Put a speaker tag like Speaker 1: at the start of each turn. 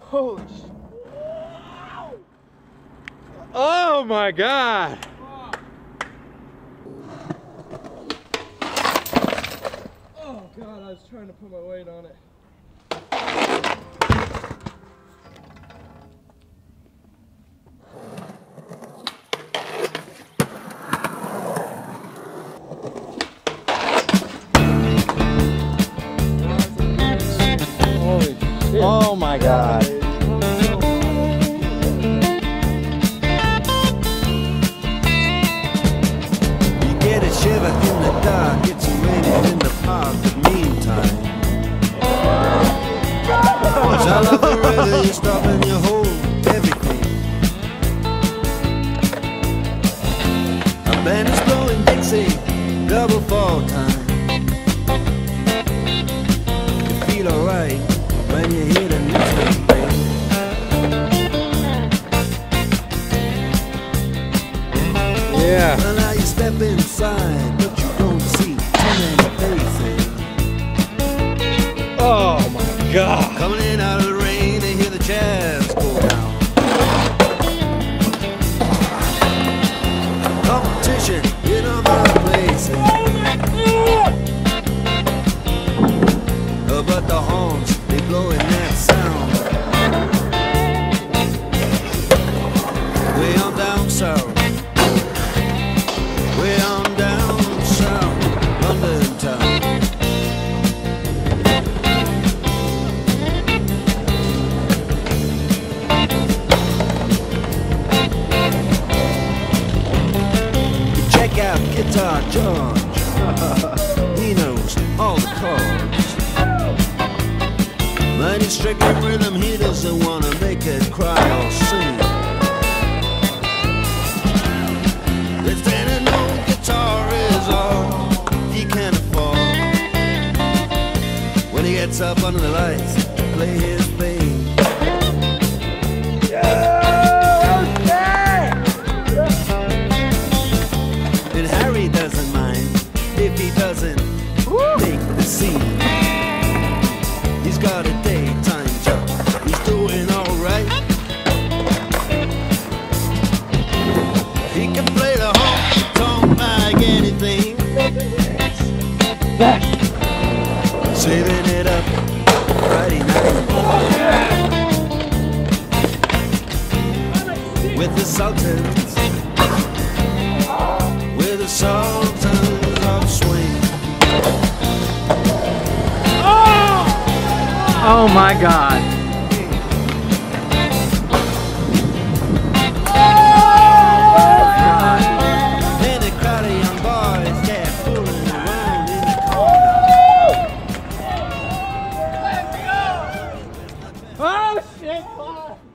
Speaker 1: Holy shit. Oh my God. Oh God, I was trying to put my weight on it. Holy shit. Oh my God.
Speaker 2: Shiver in the dark, it's raining in the park, but meantime I love the weather, you stop and you hold everything. A band is blowing Dixie, double fall time. You feel alright when you hear the music play.
Speaker 1: Yeah.
Speaker 2: Well, now you step inside, but you don't see too many faces.
Speaker 1: Oh my God.
Speaker 2: Coming in out of the rain and hear the jazz go down. Competition in other places. But the horns, they blow in that sound. Way on down south. Way on down south, London town. Check out Guitar George. He knows all the chords. But he's strictly rhythm, he doesn't want to make it cry or sing. If any no guitar is all he can afford, when he gets up under the lights to play his thing. And Harry doesn't mind if he doesn't make the scene. He's got a daytime job, he's doing alright. He can play the honky-tonk like anything. Saving it up Friday night with the Sultans, with the Sultans of Swing.
Speaker 1: Oh my God.
Speaker 2: And a crowd of young boys, yeah, fooling around in the corner.
Speaker 1: Oh shit!